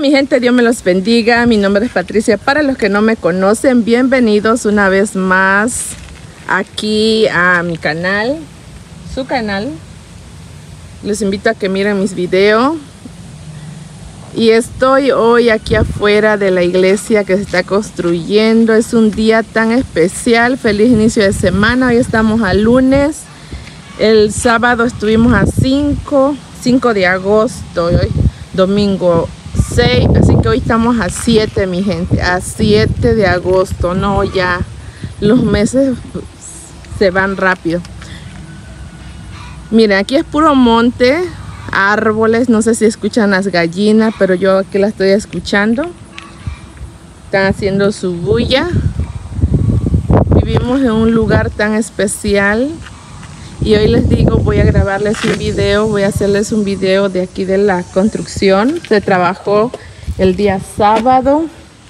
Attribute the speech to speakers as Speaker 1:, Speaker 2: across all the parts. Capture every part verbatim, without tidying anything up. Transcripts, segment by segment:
Speaker 1: mi gente, Dios me los bendiga. Mi nombre es Patricia. Para los que no me conocen, bienvenidos una vez más aquí a mi canal, su canal. Les invito a que miren mis videos. Y estoy hoy aquí afuera de la iglesia que se está construyendo. Es un día tan especial. Feliz inicio de semana. Hoy estamos a lunes. El sábado estuvimos a cinco de agosto. Hoy domingo seis. Así que hoy estamos a siete, mi gente. A siete de agosto. No, ya los meses se van rápido. Miren, aquí es puro monte. Árboles, no sé si escuchan las gallinas, pero yo aquí las estoy escuchando. Están haciendo su bulla. Vivimos en un lugar tan especial y hoy les digo, voy a grabarles un video, voy a hacerles un video de aquí de la construcción. Se trabajó el día sábado.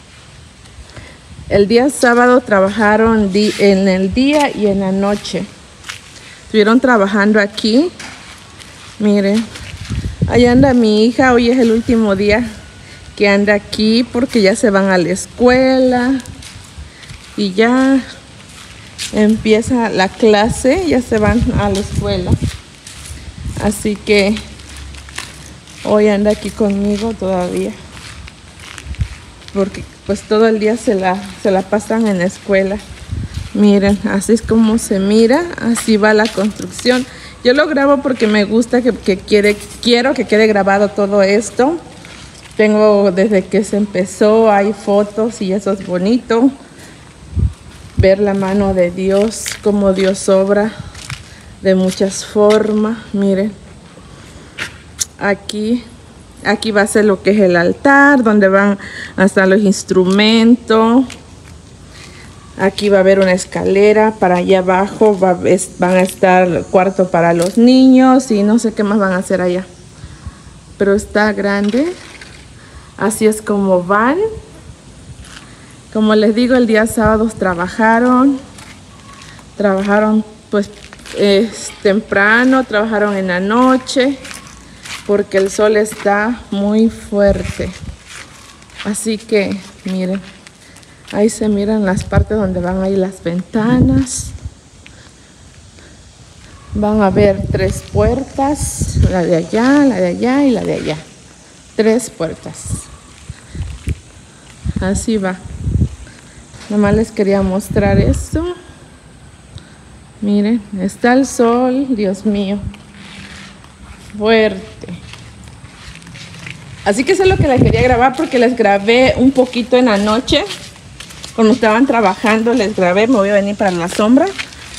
Speaker 1: El día sábado trabajaron en el día y en la noche. Estuvieron trabajando aquí. Miren. Allá anda mi hija, hoy es el último día que anda aquí porque ya se van a la escuela y ya empieza la clase, ya se van a la escuela. Así que hoy anda aquí conmigo todavía porque pues todo el día se la, se la pasan en la escuela. Miren, así es como se mira, así va la construcción. Yo lo grabo porque me gusta, que, que quiere, quiero que quede grabado todo esto. Tengo desde que se empezó, hay fotos y eso es bonito. Ver la mano de Dios, cómo Dios obra de muchas formas. Miren, aquí, aquí va a ser lo que es el altar, donde van hasta los instrumentos. Aquí va a haber una escalera, para allá abajo va, es, van a estar el cuarto para los niños y no sé qué más van a hacer allá. Pero está grande. Así es como van. Como les digo, el día sábado trabajaron. Trabajaron pues es, temprano, trabajaron en la noche. Porque el sol está muy fuerte. Así que miren. Ahí se miran las partes donde van a ir las ventanas. Van a ver tres puertas. La de allá, la de allá y la de allá. Tres puertas. Así va. Nomás les quería mostrar esto. Miren, está el sol. Dios mío. Fuerte. Así que eso es lo que les quería grabar porque les grabé un poquito en la noche. Cuando estaban trabajando les grabé, me voy a venir para la sombra.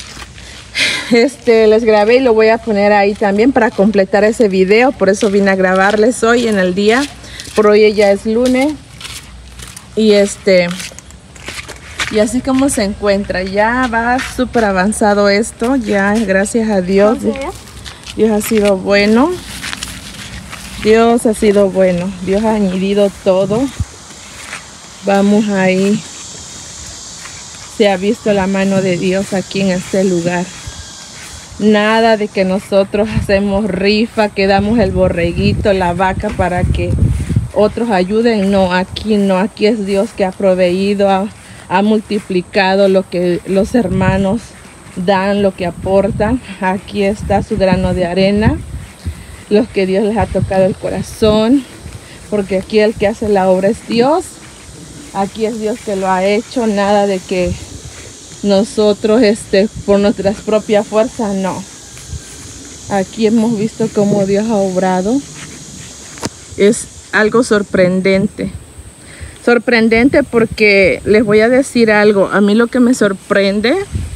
Speaker 1: Este, les grabé y lo voy a poner ahí también para completar ese video. Por eso vine a grabarles hoy en el día. Por hoy ya es lunes. Y este, y así como se encuentra. Ya va súper avanzado esto. Ya, gracias a Dios. Dios ha sido bueno. Dios ha sido bueno. Dios ha añadido todo. Vamos ahí. Se ha visto la mano de Dios aquí en este lugar. Nada de que nosotros hacemos rifa, que damos el borreguito, la vaca para que otros ayuden. No, aquí no. Aquí es Dios que ha proveído, ha, ha multiplicado lo que los hermanos dan, lo que aportan. Aquí está su grano de arena, los que Dios les ha tocado el corazón. Porque aquí el que hace la obra es Dios. Aquí es Dios que lo ha hecho. Nada de que nosotros este por nuestras propias fuerzas, no. Aquí hemos visto cómo Dios ha obrado. Es algo sorprendente. Sorprendente porque les voy a decir algo. A mí lo que me sorprende,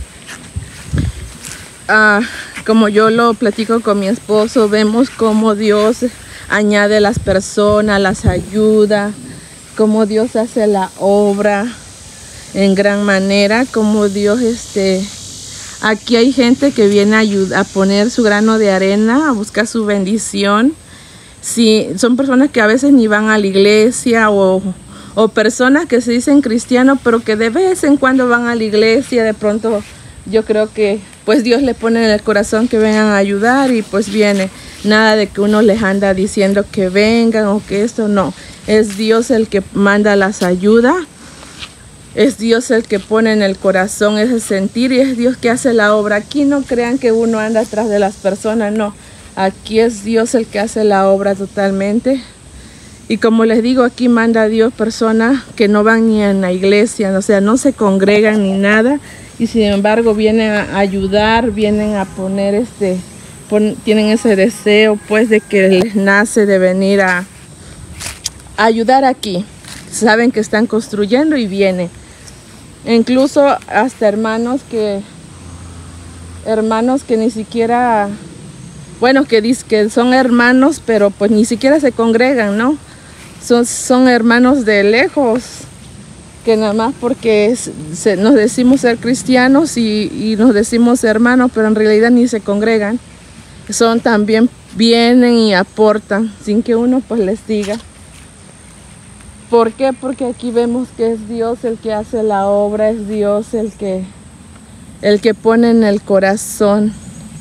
Speaker 1: uh, como yo lo platico con mi esposo, vemos cómo Dios añade las personas, las ayuda, cómo Dios hace la obra en gran manera, como Dios este aquí hay gente que viene a ayudar, a poner su grano de arena, a buscar su bendición. Sí, son personas que a veces ni van a la iglesia o, o personas que se dicen cristianos pero que de vez en cuando van a la iglesia. De pronto yo creo que pues Dios le pone en el corazón que vengan a ayudar y pues viene. Nada de que uno les anda diciendo que vengan o que esto, no. Es Dios el que manda las ayudas. Es Dios el que pone en el corazón ese sentir y es Dios que hace la obra. Aquí no crean que uno anda atrás de las personas, no. Aquí es Dios el que hace la obra totalmente. Y como les digo, aquí manda a Dios personas que no van ni en la iglesia, o sea, no se congregan ni nada. Y sin embargo vienen a ayudar, vienen a poner este, pon, tienen ese deseo pues de que les nace de venir a, a ayudar aquí. Saben que están construyendo y vienen. Incluso hasta hermanos que, hermanos que ni siquiera, bueno, que dicen que son hermanos, pero pues ni siquiera se congregan, ¿no? Son, son hermanos de lejos, que nada más porque es, se, nos decimos ser cristianos y, y nos decimos hermanos, pero en realidad ni se congregan. Son también, vienen y aportan, sin que uno pues les diga. ¿Por qué? Porque aquí vemos que es Dios el que hace la obra, es Dios el que, el que pone en el corazón.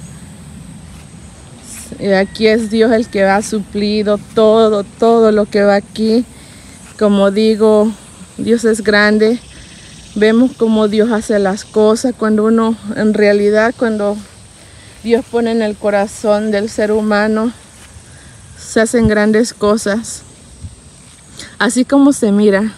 Speaker 1: Y aquí es Dios el que ha suplido todo, todo lo que va aquí. Como digo, Dios es grande. Vemos cómo Dios hace las cosas cuando uno, en realidad, cuando Dios pone en el corazón del ser humano, se hacen grandes cosas. Así como se mira,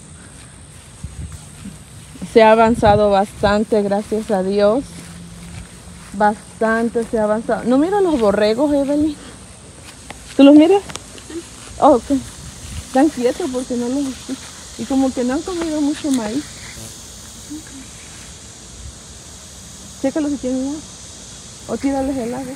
Speaker 1: se ha avanzado bastante, gracias a Dios. Bastante se ha avanzado. ¿No mira los borregos, Evelyn? ¿Tú los miras? Oh, ok. Están quietos porque no los escucho. Y como que no han comido mucho maíz. Chécalo si tienen agua. O tírales el agua.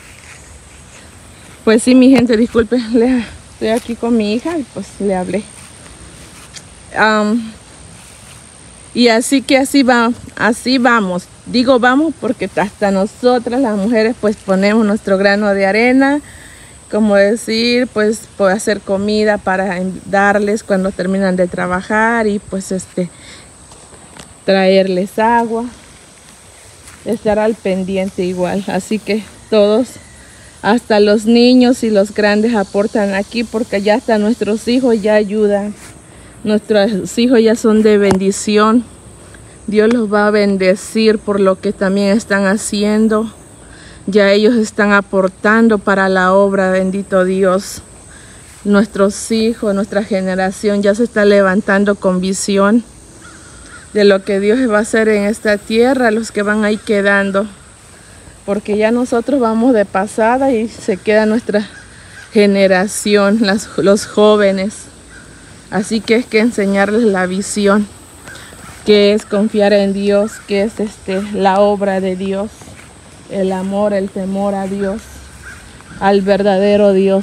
Speaker 1: Pues sí, mi gente, disculpe. Estoy aquí con mi hija y pues le hablé. Um, y así que así va, así vamos. Digo vamos porque hasta nosotras las mujeres pues ponemos nuestro grano de arena. Como decir, pues por hacer comida para darles cuando terminan de trabajar y pues este traerles agua. Estar al pendiente igual. Así que todos, hasta los niños y los grandes aportan aquí porque ya hasta nuestros hijos ya ayudan. Nuestros hijos ya son de bendición. Dios los va a bendecir por lo que también están haciendo. Ya ellos están aportando para la obra, bendito Dios. Nuestros hijos, nuestra generación ya se está levantando con visión de lo que Dios va a hacer en esta tierra, los que van ahí quedando. Porque ya nosotros vamos de pasada y se queda nuestra generación, las, los jóvenes. Así que es que enseñarles la visión, que es confiar en Dios, que es este, la obra de Dios, el amor, el temor a Dios, al verdadero Dios.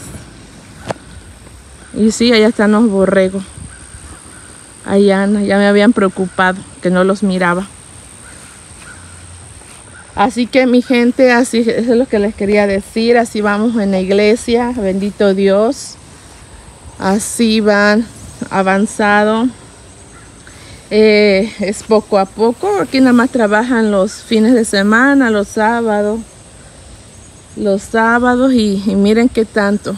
Speaker 1: Y sí, allá están los borregos. Allá ya me habían preocupado que no los miraba. Así que mi gente, así eso es lo que les quería decir. Así vamos en la iglesia, bendito Dios. Así van avanzado. Eh, es poco a poco. Aquí nada más trabajan los fines de semana, los sábados. Los sábados y, y miren qué tanto.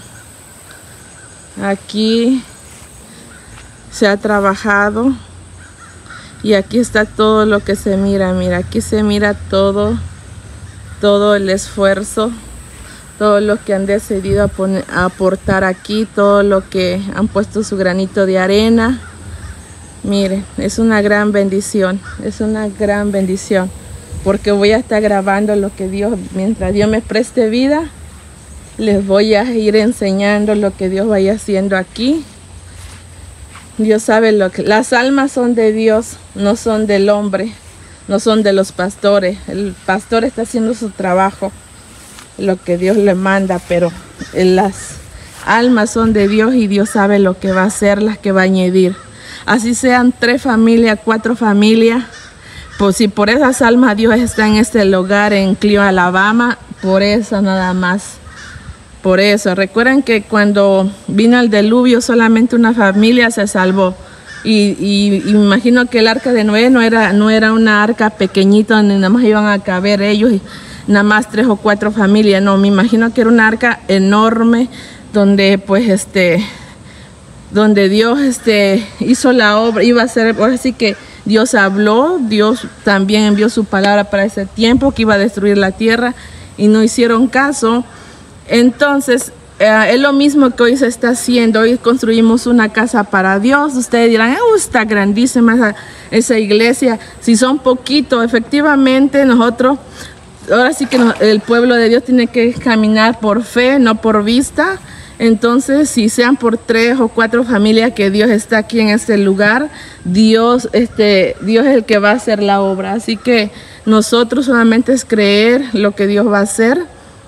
Speaker 1: Aquí se ha trabajado. Y aquí está todo lo que se mira. Mira, aquí se mira todo. Todo el esfuerzo. Todo lo que han decidido a poner, a aportar aquí. Todo lo que han puesto su granito de arena. Miren, es una gran bendición. Es una gran bendición. Porque voy a estar grabando lo que Dios, mientras Dios me preste vida, les voy a ir enseñando lo que Dios vaya haciendo aquí. Dios sabe lo que... Las almas son de Dios, no son del hombre, no son de los pastores. El pastor está haciendo su trabajo, lo que Dios le manda, pero las almas son de Dios y Dios sabe lo que va a hacer, las que va a añadir. Así sean tres familias, cuatro familias, pues si por esas almas Dios está en este lugar en Clio, Alabama, por eso nada más. Por eso, recuerden que cuando vino el diluvio solamente una familia se salvó. Y, y, y me imagino que el arca de Noé no era, no era una arca pequeñita donde nada más iban a caber ellos y nada más tres o cuatro familias. No, me imagino que era una arca enorme donde pues este donde Dios este, hizo la obra, iba a ser, ahora sí que Dios habló, Dios también envió su palabra para ese tiempo que iba a destruir la tierra y no hicieron caso. Entonces, eh, es lo mismo que hoy se está haciendo. Hoy construimos una casa para Dios. Ustedes dirán, oh, está grandísima esa, esa iglesia. Si son poquito, efectivamente nosotros, ahora sí que nos, el pueblo de Dios tiene que caminar por fe, no por vista. Entonces, si sean por tres o cuatro familias que Dios está aquí en este lugar, Dios, este, Dios es el que va a hacer la obra. Así que nosotros solamente es creer lo que Dios va a hacer.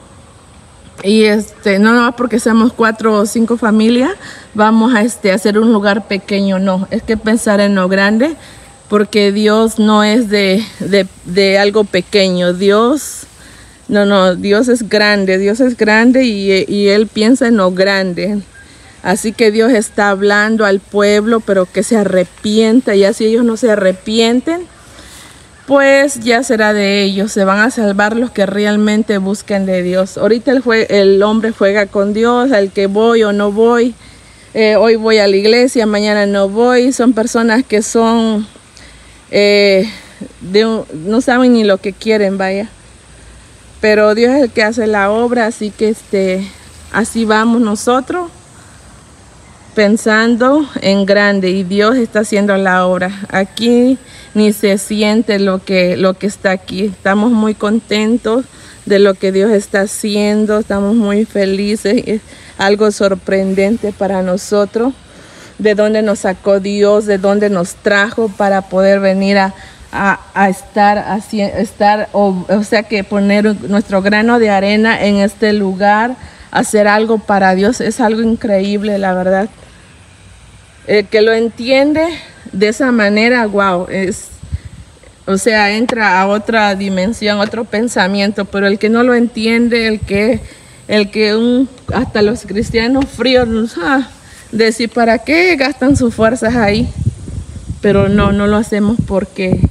Speaker 1: Y este, no no porque seamos cuatro o cinco familias, vamos a este, hacer un lugar pequeño, no. Es que pensar en lo grande, porque Dios no es de, de, de algo pequeño. Dios... No, no, Dios es grande, Dios es grande y, y Él piensa en lo grande. Así que Dios está hablando al pueblo, pero que se arrepienta. Ya si ellos no se arrepienten, pues ya será de ellos. Se van a salvar los que realmente busquen de Dios. Ahorita el, el hombre juega con Dios, al que voy o no voy. Eh, hoy voy a la iglesia, mañana no voy. Son personas que son, eh, de un, no saben ni lo que quieren, vaya. Pero Dios es el que hace la obra, así que este, así vamos nosotros, pensando en grande, y Dios está haciendo la obra. Aquí ni se siente lo que, lo que está aquí. Estamos muy contentos de lo que Dios está haciendo, estamos muy felices. Es algo sorprendente para nosotros, de dónde nos sacó Dios, de dónde nos trajo para poder venir a A, a estar, así, estar o, o sea que poner nuestro grano de arena en este lugar, hacer algo para Dios, es algo increíble, la verdad. El que lo entiende de esa manera, wow, es, o sea, entra a otra dimensión, otro pensamiento. Pero el que no lo entiende, el que, el que un, hasta los cristianos fríos, ah, decir, ¿para qué gastan sus fuerzas ahí? Pero no, no lo hacemos porque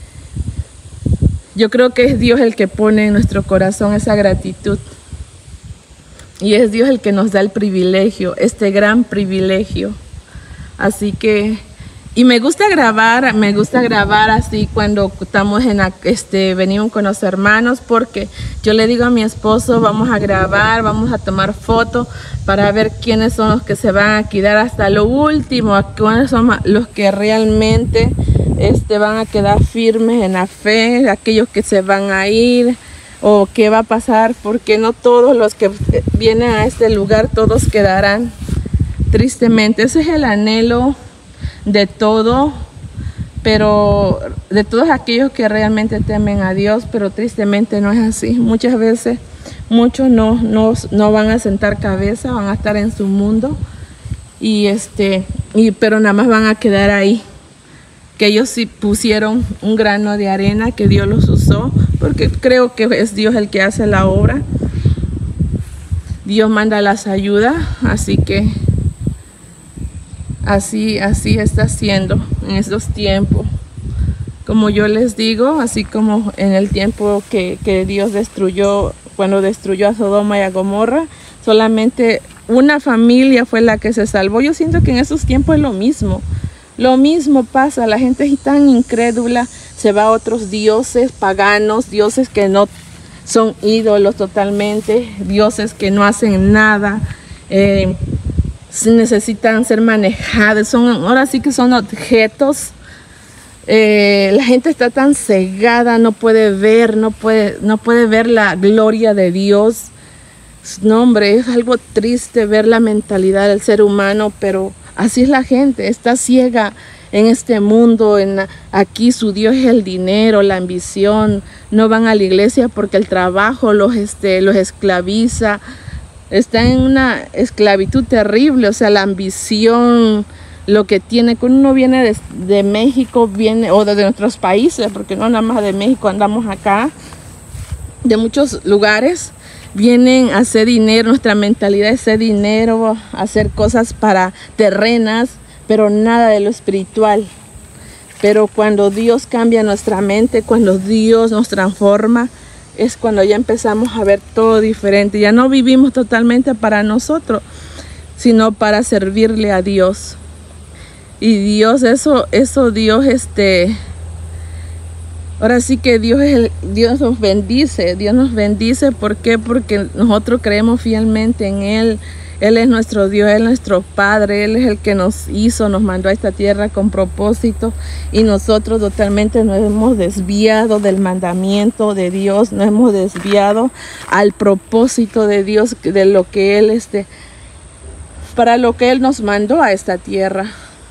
Speaker 1: yo creo que es Dios el que pone en nuestro corazón esa gratitud. Y es Dios el que nos da el privilegio, este gran privilegio. Así que, y me gusta grabar, me gusta grabar así cuando estamos en, este, venimos con los hermanos, porque yo le digo a mi esposo, vamos a grabar, vamos a tomar fotos para ver quiénes son los que se van a quedar hasta lo último, cuáles son los que realmente este, van a quedar firmes en la fe, aquellos que se van a ir o qué va a pasar, porque no todos los que vienen a este lugar, todos quedarán, tristemente. Ese es el anhelo de todo, pero de todos aquellos que realmente temen a Dios, pero tristemente no es así. Muchas veces muchos no, no, no van a sentar cabeza, van a estar en su mundo, y este, y, pero nada más van a quedar ahí. Que ellos sí pusieron un grano de arena, que Dios los usó, porque creo que es Dios el que hace la obra. Dios manda las ayudas, así que así, así está haciendo en estos tiempos. Como yo les digo, así como en el tiempo que, que Dios destruyó, cuando destruyó a Sodoma y a Gomorra, solamente una familia fue la que se salvó. Yo siento que en esos tiempos es lo mismo. Lo mismo pasa, la gente es tan incrédula, se va a otros dioses paganos, dioses que no son ídolos totalmente, dioses que no hacen nada, eh, necesitan ser manejados, son, ahora sí que son objetos. Eh, la gente está tan cegada, no puede ver, no puede, no puede ver la gloria de Dios. No, hombre, es algo triste ver la mentalidad del ser humano, pero así es la gente, está ciega en este mundo. En, aquí su Dios es el dinero, la ambición. No van a la iglesia porque el trabajo los, este, los esclaviza. Están en una esclavitud terrible, o sea, la ambición, lo que tiene. Cuando uno viene de, de México, viene, o de, de nuestros países, porque no nada más de México, andamos acá, de muchos lugares, vienen a hacer dinero. Nuestra mentalidad es hacer dinero, hacer cosas para terrenas, pero nada de lo espiritual. Pero cuando Dios cambia nuestra mente, cuando Dios nos transforma, es cuando ya empezamos a ver todo diferente. Ya no vivimos totalmente para nosotros, sino para servirle a Dios. Y Dios, eso, eso Dios, este, ahora sí que Dios es el, Dios nos bendice, Dios nos bendice, ¿por qué? Porque nosotros creemos fielmente en Él. Él es nuestro Dios, Él es nuestro Padre, Él es el que nos hizo, nos mandó a esta tierra con propósito, y nosotros totalmente nos hemos desviado del mandamiento de Dios, nos hemos desviado al propósito de Dios, de lo que Él, este, para lo que Él nos mandó a esta tierra.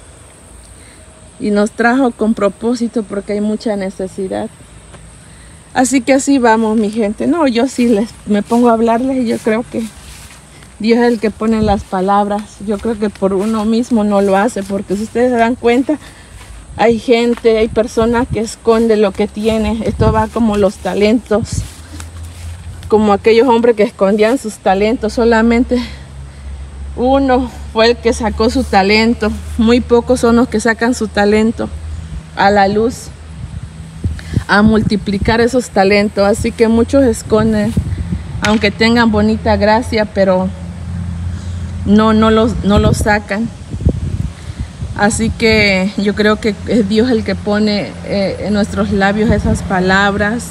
Speaker 1: Y nos trajo con propósito porque hay mucha necesidad. Así que así vamos, mi gente. No, yo sí les, me pongo a hablarles y yo creo que Dios es el que pone las palabras. Yo creo que por uno mismo no lo hace, porque si ustedes se dan cuenta, hay gente, hay personas que esconden lo que tiene. Esto va como los talentos, como aquellos hombres que escondían sus talentos. Solamente uno fue el que sacó su talento. Muy pocos son los que sacan su talento a la luz, a multiplicar esos talentos. Así que muchos esconden, aunque tengan bonita gracia, pero no, no los, no los sacan. Así que yo creo que es Dios el que pone eh, en nuestros labios esas palabras.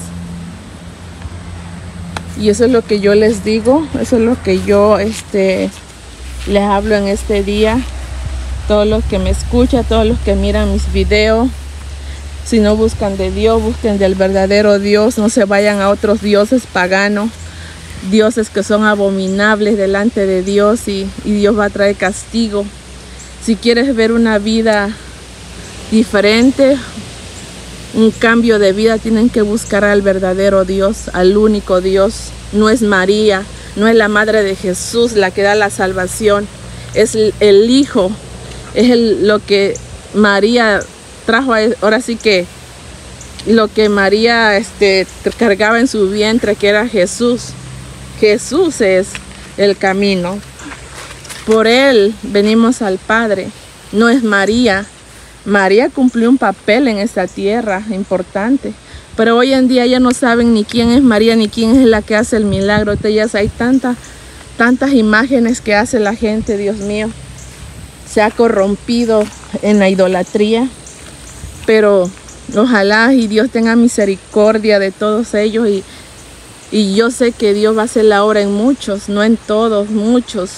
Speaker 1: Y eso es lo que yo les digo, eso es lo que yo este, les hablo en este día. Todos los que me escuchan, todos los que miran mis videos, si no buscan de Dios, busquen del verdadero Dios. No se vayan a otros dioses paganos, dioses que son abominables delante de Dios, y, y Dios va a traer castigo. Si quieres ver una vida diferente, un cambio de vida, tienen que buscar al verdadero Dios, al único Dios. No es María, no es la madre de Jesús la que da la salvación, es el, el Hijo, es el, lo que María trajo. Ahora sí que lo que María este, cargaba en su vientre, que era Jesús. Jesús es el camino. Por Él venimos al Padre. No es María. María cumplió un papel en esta tierra importante. Pero hoy en día ya no saben ni quién es María, ni quién es la que hace el milagro. Entonces hay tantas, tantas imágenes que hace la gente, Dios mío. Se ha corrompido en la idolatría. Pero ojalá y Dios tenga misericordia de todos ellos, y Y yo sé que Dios va a hacer la obra en muchos, no en todos, muchos.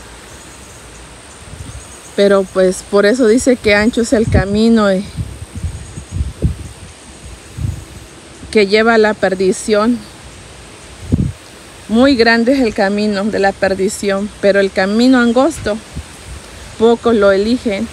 Speaker 1: Pero pues por eso dice que ancho es el camino y que lleva a la perdición. Muy grande es el camino de la perdición, pero el camino angosto, pocos lo eligen.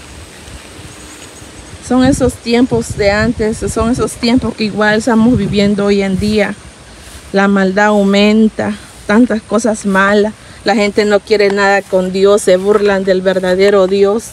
Speaker 1: Son esos tiempos de antes, son esos tiempos que igual estamos viviendo hoy en día. La maldad aumenta, tantas cosas malas. La gente no quiere nada con Dios, se burlan del verdadero Dios.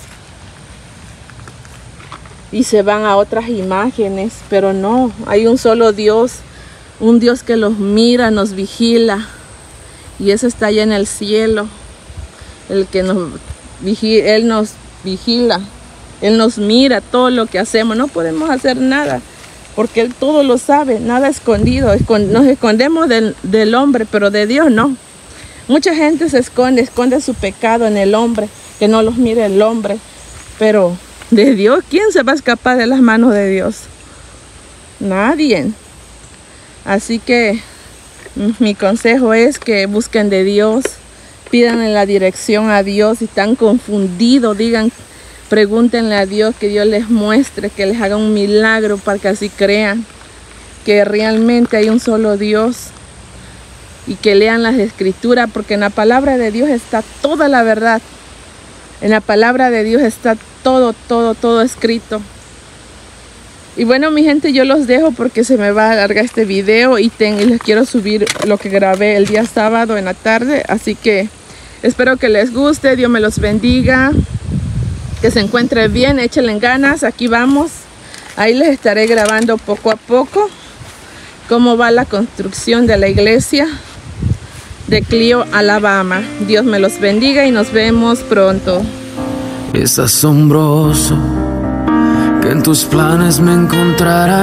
Speaker 1: Y se van a otras imágenes, pero no, hay un solo Dios. Un Dios que los mira, nos vigila. Y ese está allá en el cielo. El que nos vigila, Él nos vigila. Él nos mira todo lo que hacemos. No podemos hacer nada, porque Él todo lo sabe, nada escondido. Nos escondemos del, del hombre, pero de Dios no. Mucha gente se esconde, esconde su pecado en el hombre, que no los mire el hombre. Pero de Dios, ¿quién se va a escapar de las manos de Dios? Nadie. Así que mi consejo es que busquen de Dios, pidan en la dirección a Dios. Si están confundidos, digan, pregúntenle a Dios, que Dios les muestre, que les haga un milagro para que así crean que realmente hay un solo Dios, y que lean las escrituras, porque en la palabra de Dios está toda la verdad. En la palabra de Dios está todo, todo, todo escrito. Y bueno, mi gente, yo los dejo porque se me va a alargar este video, y, ten, y les quiero subir lo que grabé el día sábado en la tarde. Así que espero que les guste, Dios me los bendiga. Que se encuentre bien, échenle ganas, aquí vamos. Ahí les estaré grabando poco a poco cómo va la construcción de la iglesia de Clio, Alabama. Dios me los bendiga y nos vemos pronto.
Speaker 2: Es asombroso que en tus planes me encontrara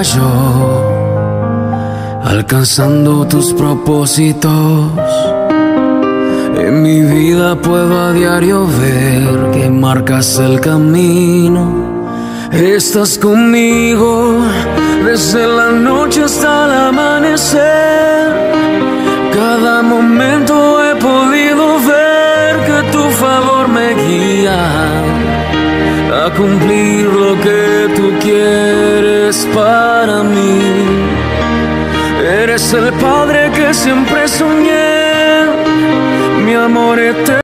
Speaker 2: yo, alcanzando tus propósitos. En mi vida puedo a diario ver que marcas el camino. Estás conmigo desde la noche hasta el amanecer. Cada momento he podido ver que tu favor me guía a cumplir lo que tú quieres para mí. Eres el padre que siempre soñé, mi amor eterno.